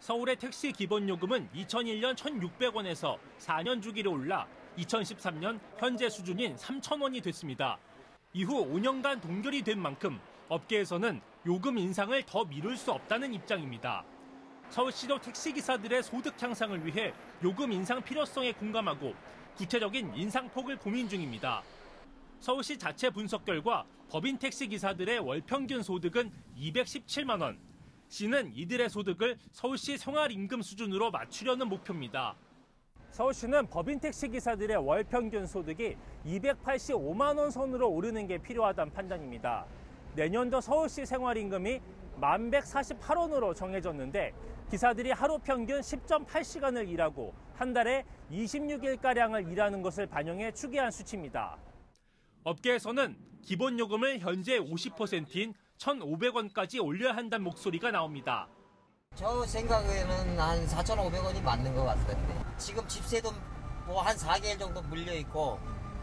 서울의 택시 기본요금은 2001년 1,600원에서 4년 주기로 올라 2013년 현재 수준인 3,000원이 됐습니다. 이후 5년간 동결이 된 만큼 업계에서는 요금 인상을 더 미룰 수 없다는 입장입니다. 서울시도 택시기사들의 소득 향상을 위해 요금 인상 필요성에 공감하고 구체적인 인상폭을 고민 중입니다. 서울시 자체 분석 결과 법인 택시기사들의 월 평균 소득은 217만 원. 시는 이들의 소득을 서울시 생활임금 수준으로 맞추려는 목표입니다. 서울시는 법인 택시기사들의 월 평균 소득이 285만 원 선으로 오르는 게 필요하다는 판단입니다. 내년도 서울시 생활임금이 1148원으로 정해졌는데 기사들이 하루 평균 10.8시간을 일하고 한 달에 26일가량을 일하는 것을 반영해 추계한 수치입니다. 업계에서는 기본요금을 현재 50%인 1,500원까지 올려야 한다는 목소리가 나옵니다. 저 생각에는 한 4,500원이 맞는 것 같던데. 지금 집세도 뭐 한 4개월 정도 물려있고,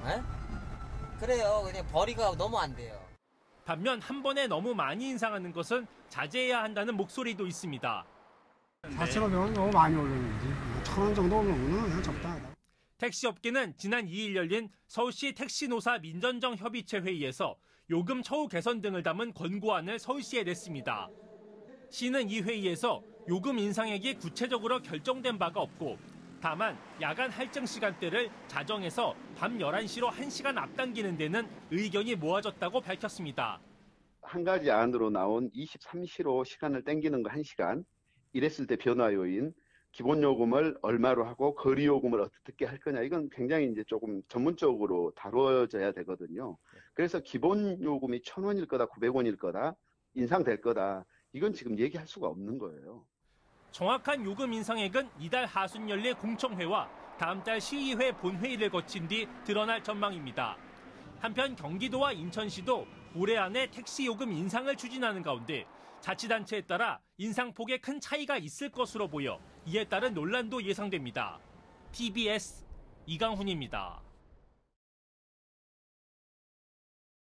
그래요. 그냥 벌이가 너무 안 돼요. 반면 한 번에 너무 많이 인상하는 것은 자제해야 한다는 목소리도 있습니다. 4,500원 너무 많이 올렸는지 1,000원 정도 오르면 그냥 적당하다. 택시업계는 지난 2일 열린 서울시 택시노사 민전정 협의체 회의에서 요금 처우 개선 등을 담은 권고안을 서울시에 냈습니다. 시는 이 회의에서 요금 인상액이 구체적으로 결정된 바가 없고 다만 야간 할증 시간대를 자정해서 밤 11시로 1시간 앞당기는 데는 의견이 모아졌다고 밝혔습니다. 한 가지 안으로 나온 23시로 시간을 당기는 거 1시간, 이랬을 때 변화 요인, 기본요금을 얼마로 하고 거리요금을 어떻게 할 거냐, 이건 굉장히 이제 조금 전문적으로 다뤄져야 되거든요. 그래서 기본요금이 1,000원일 거다, 900원일 거다, 인상될 거다, 이건 지금 얘기할 수가 없는 거예요. 정확한 요금 인상액은 이달 하순 열릴 공청회와 다음 달 시의회 본회의를 거친 뒤 드러날 전망입니다. 한편 경기도와 인천시도 올해 안에 택시 요금 인상을 추진하는 가운데 자치단체에 따라 인상폭에 큰 차이가 있을 것으로 보여 이에 따른 논란도 예상됩니다. TBS 이강훈입니다.